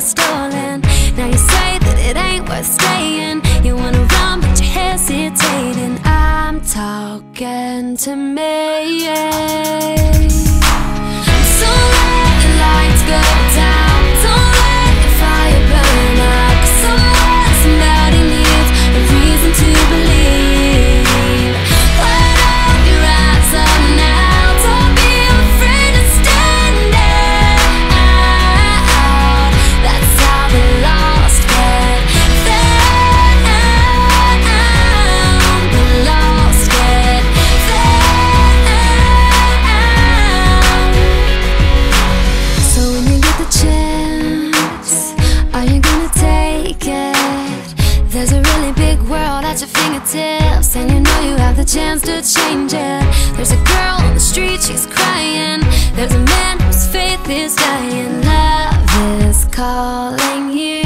was stolen. Now you say that it ain't worth staying. You wanna run but you're hesitating. I'm talking to me. So let the lights go down, don't let the fire burn out, 'cause somebody needs a reason to believe. Put up your eyes up now, don't be afraid to stand out. That's how the lost get found. The lost get found. So when you get the chance, are you gonna take it? There's a really big world at your fingertips, and you know you have the chance to change it. There's a girl on the street, she's crying. There's a man whose faith is dying. Love is calling you.